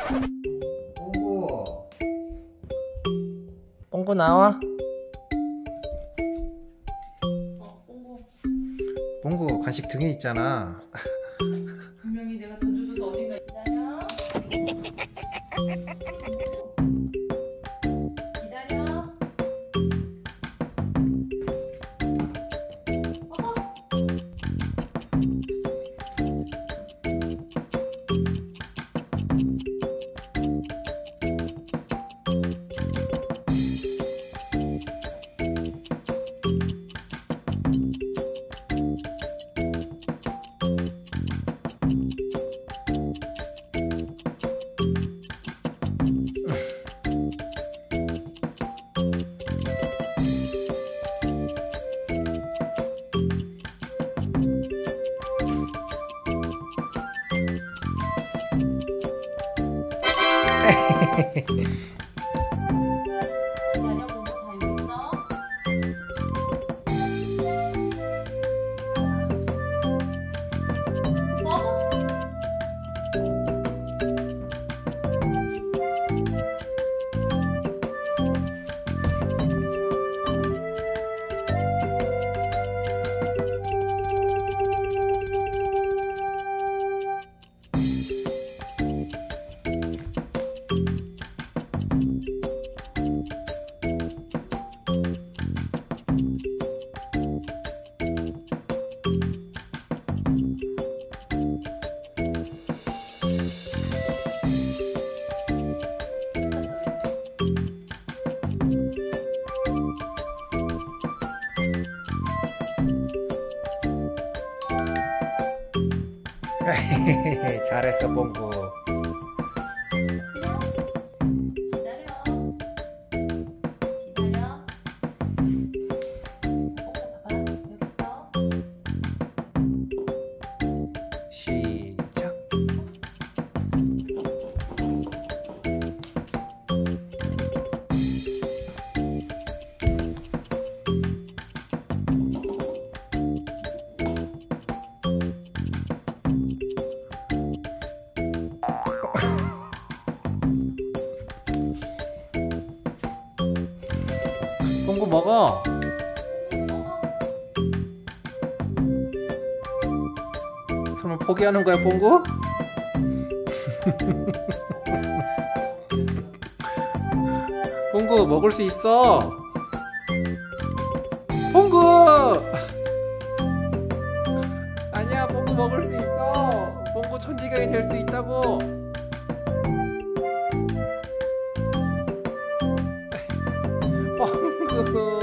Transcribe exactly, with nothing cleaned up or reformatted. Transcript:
뽕구 뽕구 나와. 어, 뽕구. 뽕구 간식 등에 있잖아. 분명히 내가 던져줘서 어딘가 기다려. 기다려. 기다려. 뽕구 다 여기 있어. 어? 잘했어 뽕구. 기다려. 기다려. 뽕구 봐봐. 여기 있어. 시작. 뽕구 먹어. 설마 포기하는 거야 뽕구? 뽕구 먹을 수 있어. 뽕구 아니야, 뽕구 먹을 수 있어. 뽕구 천지경이 될 수 있다고. 뽕구